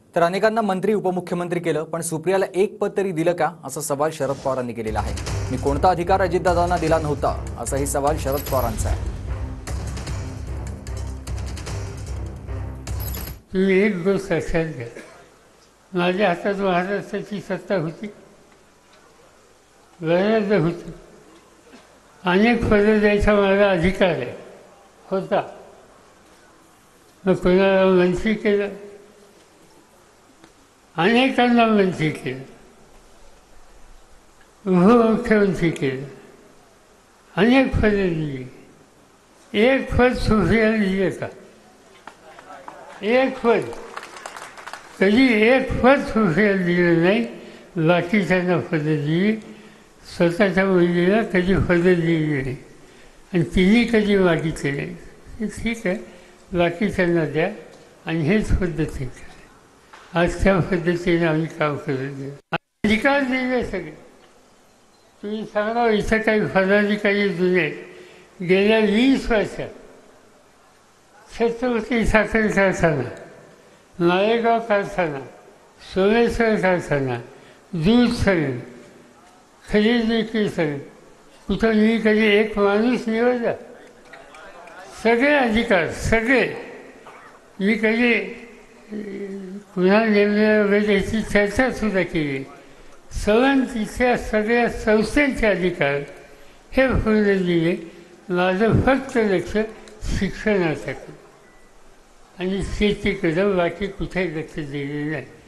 तर अनेकांना मंत्री उपमुख्यमंत्री केलं, पण सुप्रियाला एक पद तरी दिलं का, असा सवाल शरद पवारांनी केलेला आहे. मी कोणता अधिकार अजितदादांना दिला नव्हता, असाही सवाल शरद पवारांचा आहे. तुम्ही एक गोष्ट लक्षात घ्या, माझ्या हातात महाराष्ट्राची सत्ता होती, बऱ्याचदा होती. अनेक पदं द्यायचा माझा अधिकार आहे होता. मग कोणाला मंत्री केलं, अनेकांना मंत्री केलं, उपमुख्यमंत्री केलं, अनेक पदं दिली. एक पद सुप्रियाला दिलं का? एक पद कधी एक पद सुप्रियाला दिलं नाही. बाकीच्यांना पदं दिली, स्वतःच्या मुलीला कधी पदं दिली नाही. आणि तिने कधी मागितले नाही. हे ठीक आहे, बाकीच्यांना द्या आणि हेच पद्धती आहे. आज त्या पद्धतीने आम्ही काम करत अधिकार दिले सगळे. तुम्ही सांगा, इथं काही पदाधिकारी जुने गेल्या 20 वर्षात छत्रपती साखर कारखाना, नाळेगाव कारखाना, सोमेश्वर कारखाना, दूध संघ, खरेदी विक्री संघ, कुठं मी कधी एक माणूस निवडला? सगळे अधिकार सगळे. मी कधी पुन्हा नेमण्या वगैरे याची चर्चासुद्धा केली. तिथल्या सगळ्या संस्थांचे अधिकार हे पूर्ण दिले. माझं फक्त लक्ष शिक्षणाचं आणि शेतीकडं, बाकी कुठेही लक्ष दिलेलं नाही.